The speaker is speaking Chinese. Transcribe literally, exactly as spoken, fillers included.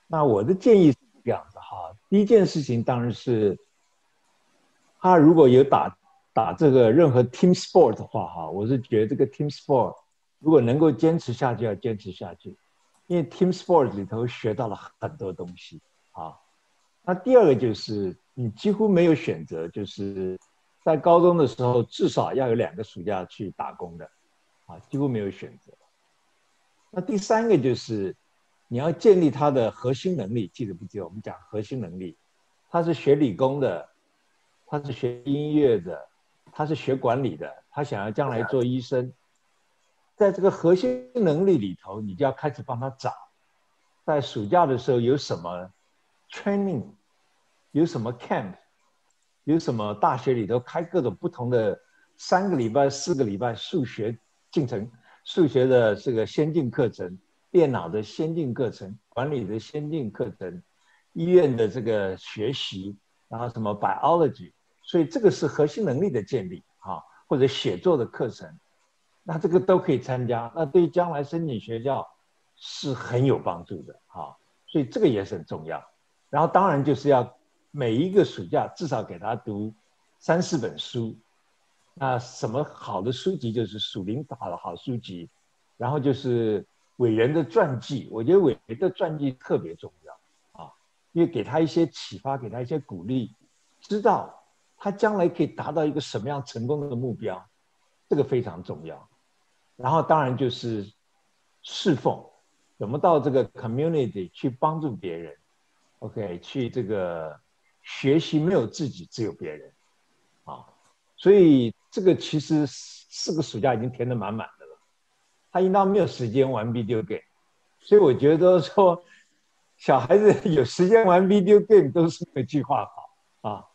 那我的建议是这样子哈，第一件事情当然是，他如果有打打这个任何 team sport 的话哈，我是觉得这个 team sport 如果能够坚持下去，要坚持下去，因为 team sport 里头学到了很多东西啊。那第二个就是你几乎没有选择，就是在高中的时候至少要有两个暑假去打工的啊，几乎没有选择。那第三个就是你要建立他的核心能力，记得不记得？我们讲核心能力，他是学理工的，他是学音乐的，他是学管理的，他想要将来做医生，在这个核心能力里头，你就要开始帮他找，在暑假的时候有什么 training，有什么 camp，有什么大学里头开各种不同的三个礼拜、四个礼拜数学进程、数学的这个先进课程、电脑的先进课程、管理的先进课程、医院的这个学习，然后什么 biology，所以这个是核心能力的建立啊，或者写作的课程，那这个都可以参加，那对于将来申请学校是很有帮助的啊，所以这个也是很重要。然后当然就是要每一个暑假至少给他读三四本书。那什么好的书籍就是属灵法的好书籍，然后就是伟人的传记，我觉得伟人的传记特别重要啊，因为给他一些启发，给他一些鼓励，知道他将来可以达到一个什么样成功的目标，这个非常重要。然后当然就是侍奉，怎么到这个 community 去帮助别人，OK，去这个学习没有自己，只有别人啊。所以这个其实四个暑假已经填得满满的了，他应当没有时间玩 video game，所以我觉得说小孩子有时间玩 video game 都是没计划好啊。